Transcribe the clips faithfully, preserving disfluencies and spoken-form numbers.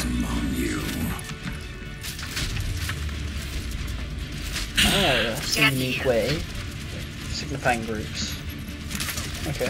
among you. Oh, that's a unique way. Signifying groups. Okay.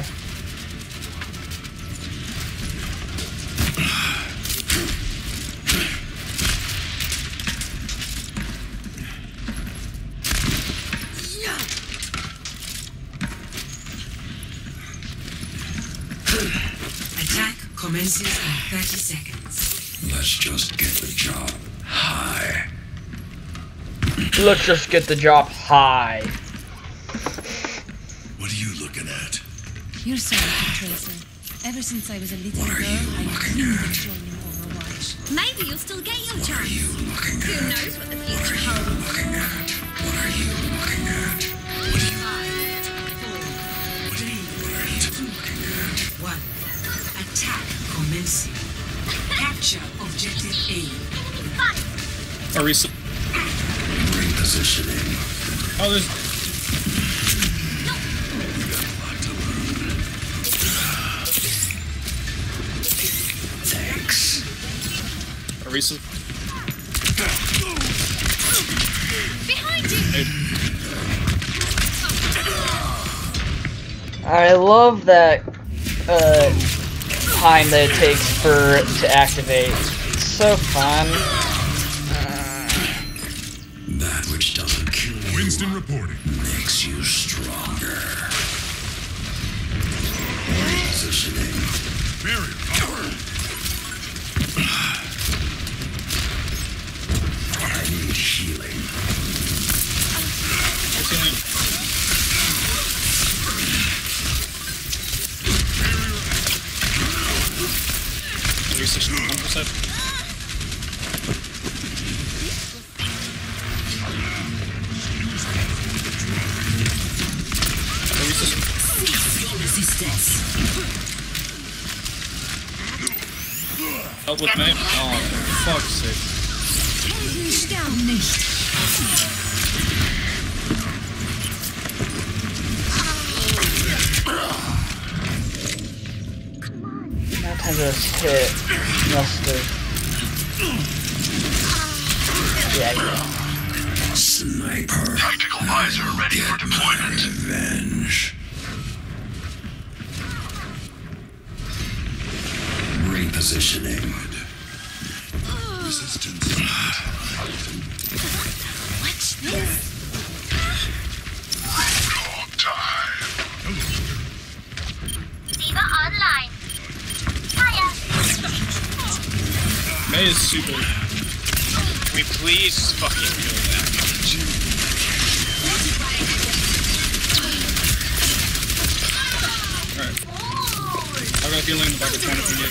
Attack commences in thirty seconds. Let's just get the job high. Let's just get the job high. What are you looking at? You're so lucky, Tracer. Ever since I was a little girl, I dreamed of joining Overwatch. Maybe you'll still get your What chance. are you looking at? Who knows what the What are future you holds? looking at? What are you looking at? What are you, Five, four, three, what are you looking at? one. Attack commencing. Capture objective A. Are we so Repositioning. oh, there's Thanks. Are we so Behind you! hey, I love that uh, time that it takes for it to activate. It's so fun. That which doesn't kill you Winston reporting. makes you stronger. Repositioning. Barrier. I need healing. what's in it? Are we so one percent? Are we so Resistance. help with me? Oh, for fuck's sake. Sterben nicht. That time just hit mustard. Yeah, yeah. Sniper. Tactical visor ready for deployment. Revenge. Repositioning. Resistance. Watch this! Dog time. Diva online. Fire! May is super. Can we please fucking kill that? Alright. I've got a feeling the bucket trying to be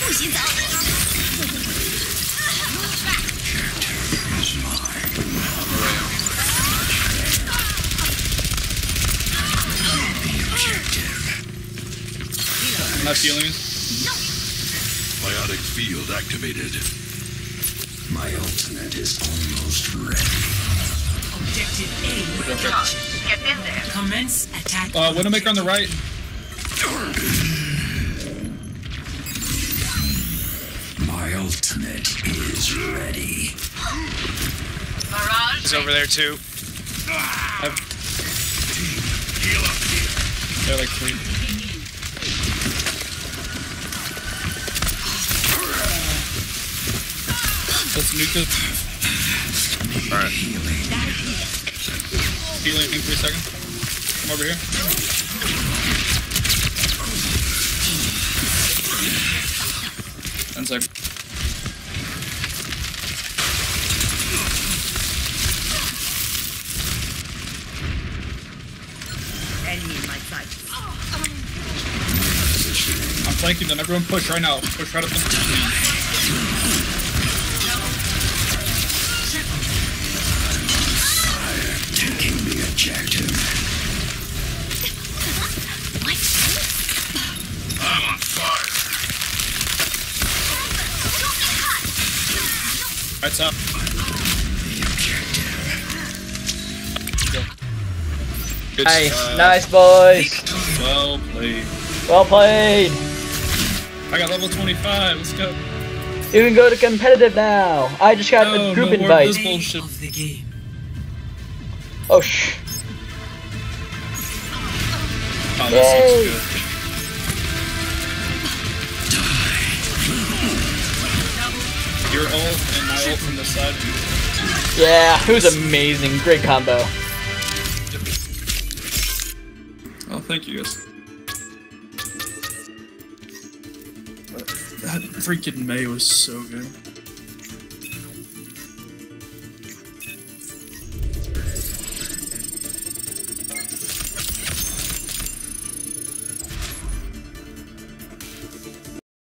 I'm not feeling it. Biotic field activated. My ultimate is almost ready. Objective A. Captured. Get in there. Commence attack. Uh, Widowmaker on the right. My ultimate is ready. Barrage. He's over there too. I've, Heal up here. they're like three. Let's nuke this. Alright. Healing in three seconds. Come over here. One sec. Enemy in my sight. I'm flanking them. Everyone push right now. Push right up the Taking the objective. What? I'm on fire. right top. The objective. Go. Good Nice, stuff. nice boys. Well played. Well played. I got level twenty-five. Let's go. You can go to competitive now. I just got No, a group no more invite. of this bullshit. Of the game. Oh shh. Oh, this Yay. looks good. Your ult and my ult from the side. Yeah, it was amazing. Great combo. Oh, thank you guys. That freaking May was so good.